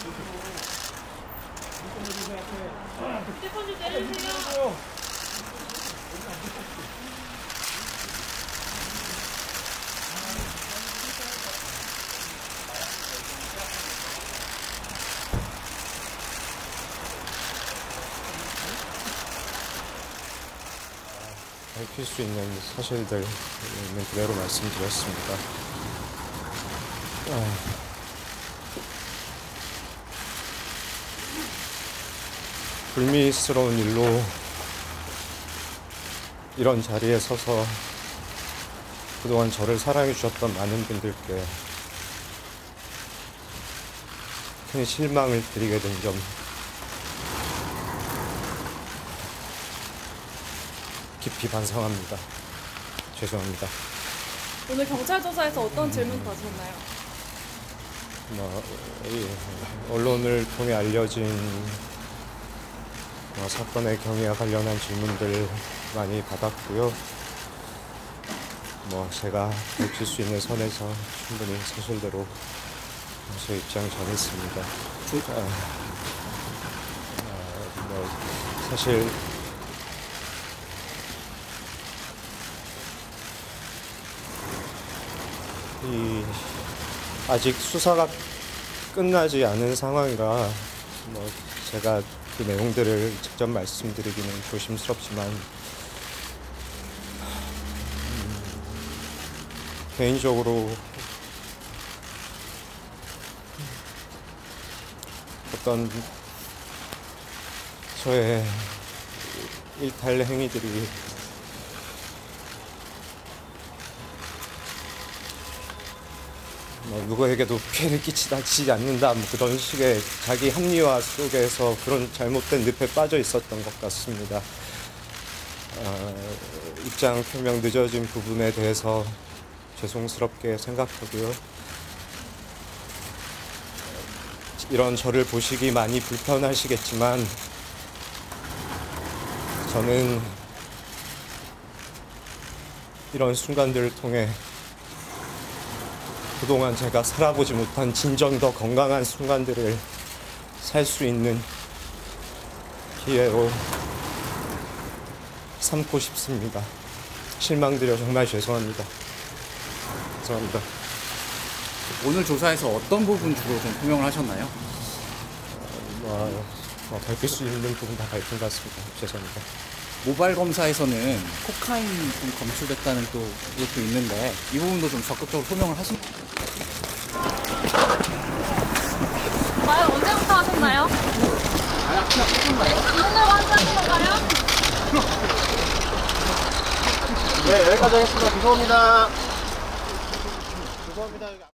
휴대폰 좀 내려주세요. 밝힐 수 있는 사실들 있는 그대로 말씀드렸습니다. 불미스러운 일로 이런 자리에 서서 그동안 저를 사랑해 주셨던 많은 분들께 큰 실망을 드리게 된 점 깊이 반성합니다. 죄송합니다. 오늘 경찰 조사에서 어떤 질문 받으셨나요? 언론을 통해 알려진 사건의 경위와 관련한 질문들 많이 받았고요. 제가 밝힐 수 있는 선에서 충분히 사실대로 제 입장 전했습니다. 사실 아직 수사가 끝나지 않은 상황이라 제가 그 내용들을 직접 말씀드리기는 조심스럽지만 개인적으로 어떤 저의 일탈 행위들이 누구에게도 피해를 끼치지 않는다 그런 식의 자기 합리화 속에서 그런 잘못된 늪에 빠져 있었던 것 같습니다. 입장 표명 늦어진 부분에 대해서 죄송스럽게 생각하고요. 이런 저를 보시기 많이 불편하시겠지만 저는 이런 순간들을 통해 그동안 제가 살아보지 못한 진정 더 건강한 순간들을 살 수 있는 기회로 삼고 싶습니다. 실망드려 정말 죄송합니다. 죄송합니다. 오늘 조사에서 어떤 부분 주로 좀 표명을 하셨나요? 밝힐 수 있는 부분 다 밝힌 것 같습니다. 죄송합니다. 모바일 검사에서는 코카인 좀 검출됐다는 또 이것도 있는데 이 부분도 좀 적극적으로 소명을 하신. 과연 언제부터 하셨나요? 오늘 완전히 건가요? 네, 여기까지 하겠습니다. 죄송합니다. 죄송합니다.